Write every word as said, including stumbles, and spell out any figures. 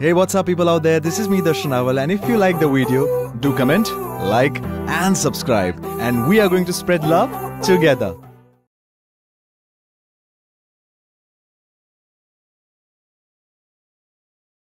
Hey, what's up people out there? This is me, Darshan Awal, and if you like the video, do comment, like and subscribe, and we are going to spread love together.